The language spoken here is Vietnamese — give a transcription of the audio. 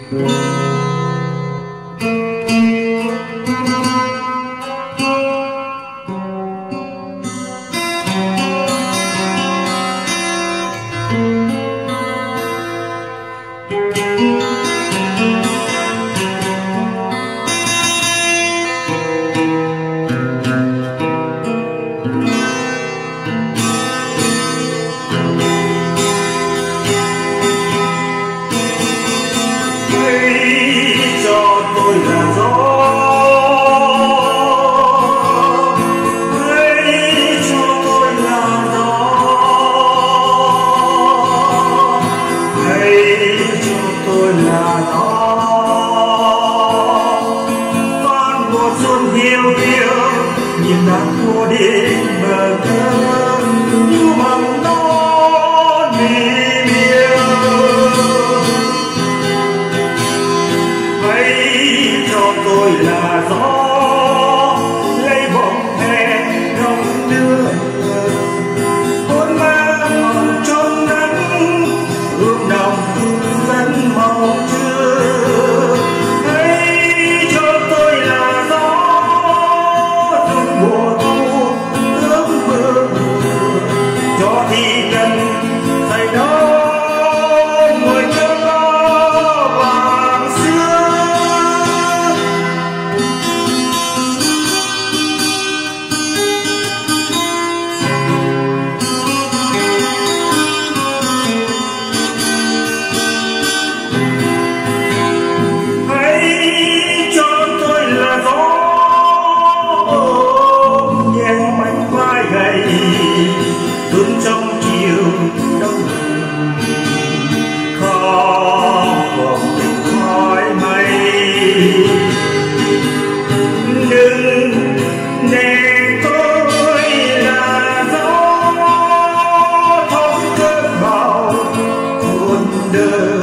Nhìn nắng mùa đến bờ cơn như mầm non mì miêu. Hãy cho tôi là gió lấy vòng hè đông đưa hôn mang trong nắng ươm nồng dẫn màu trưa. Hãy cho tôi là gió mùa thu ước mơ cho thì cần phải đó mùi cho có vàng xưa. Hãy cho tôi là gió hướng trong chiều đông khó còn khói mây. Đừng để tôi là gió thổi cơn bão cuốn đời.